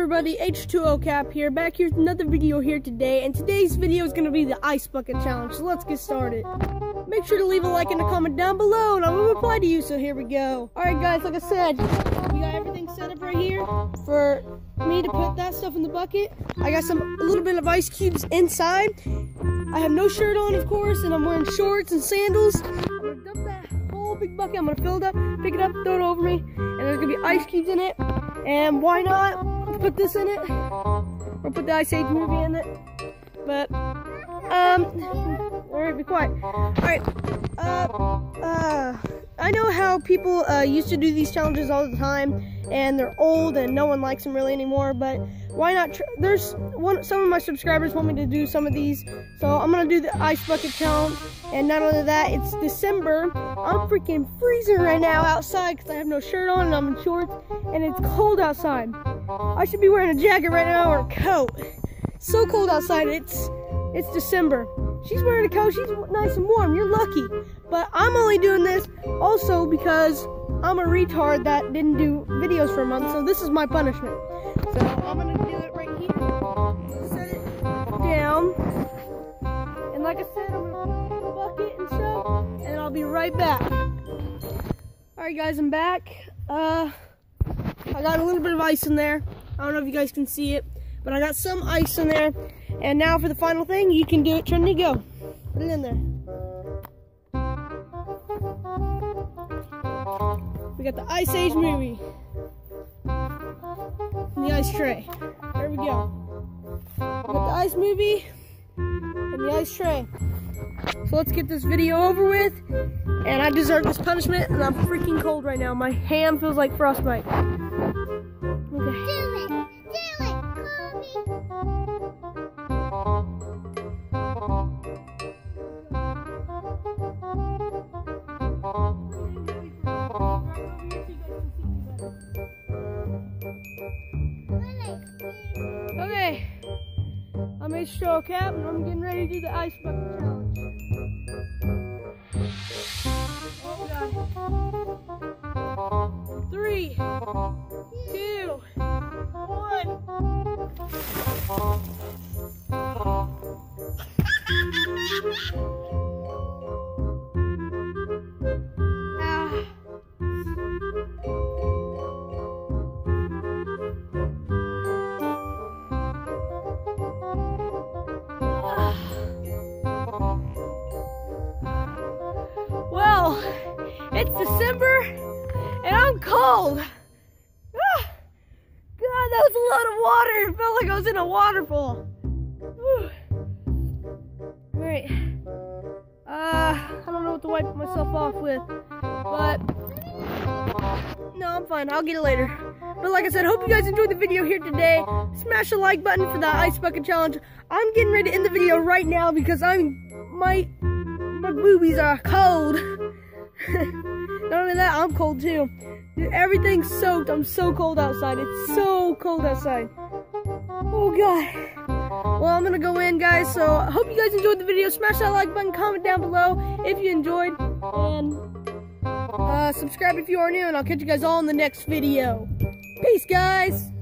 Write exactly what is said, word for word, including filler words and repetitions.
everybody, H two O Cap here, back here with another video here today, and today's video is going to be the Ice Bucket Challenge, so let's get started. Make sure to leave a like and a comment down below, and I will reply to you, so here we go. Alright guys, like I said, we got everything set up right here for me to put that stuff in the bucket. I got some a little bit of ice cubes inside. I have no shirt on, of course, and I'm wearing shorts and sandals. I'm going to dump that whole big bucket, I'm going to fill it up, pick it up, throw it over me, and there's going to be ice cubes in it. And why not put this in it, or put the Ice Age movie in it? But, um, alright, be quiet. Alright, uh, uh, I know how people uh, used to do these challenges all the time, and they're old and no one likes them really anymore, but why not, tr there's one, some of my subscribers want me to do some of these, so I'm gonna do the Ice Bucket Challenge. And not only that, it's December. I'm freaking freezing right now outside because I have no shirt on and I'm in shorts, and it's cold outside. I should be wearing a jacket right now or a coat. So cold outside. It's it's December. She's wearing a coat. She's nice and warm. You're lucky. But I'm only doing this also because I'm a retard that didn't do videos for a month. So this is my punishment. So I'm gonna do it right here. Set it down. And like I said, I'm gonna put the bucket and stuff, and I'll be right back. Alright guys, I'm back. Uh, I got a little bit of ice in there. I don't know if you guys can see it, but I got some ice in there. And now for the final thing, you can do it, Trinity, go. Put it in there. We got the Ice Age movie. And the ice tray. There we go. We got the ice movie and the ice tray. So let's get this video over with, and I deserve this punishment, and I'm freaking cold right now. My hand feels like frostbite. Okay. Do it! Do it, Okay, I'm H two O Cap, and I'm getting ready to do the Ice Bucket Challenge. Oh God. Three, two, one. Ah. Well, it's December and I'm cold. Ah, God, that was a lot of water. It felt like I was in a waterfall. Whew. All right. Uh, I don't know what to wipe myself off with, but no, I'm fine. I'll get it later. But like I said, hope you guys enjoyed the video here today. Smash the like button for the Ice Bucket Challenge. I'm getting ready to end the video right now because I'm my my boobies are cold. Not only that, I'm cold too. Dude, everything's soaked. I'm so cold outside. It's so cold outside. Oh God. Well, I'm gonna go in, guys. So I hope you guys enjoyed the video. Smash that like button, comment down below if you enjoyed, and uh, subscribe if you are new. And I'll catch you guys all in the next video. Peace, guys.